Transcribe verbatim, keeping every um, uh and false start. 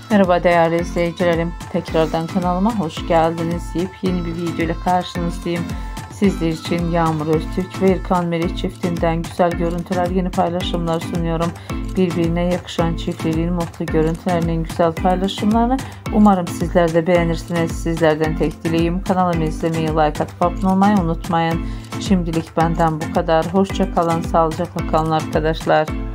Merhaba değerli izleyicilerim. Tekrardan kanalıma hoş geldiniz. Yepyeni bir video ile karşınızdayım. Sizler için Yağmur Öztürk ve İlkan Meriç çiftinden güzel görüntüler, yeni paylaşımlar sunuyorum. Birbirine yakışan çiftlerin mutlu görüntülerinin güzel paylaşımlarını umarım sizler de beğenirsiniz. Sizlerden tek dileğim kanalımı izlemeyi, like atıp abone olmayı unutmayın. Şimdilik benden bu kadar. Hoşça kalın, sağlıcakla kalın arkadaşlar.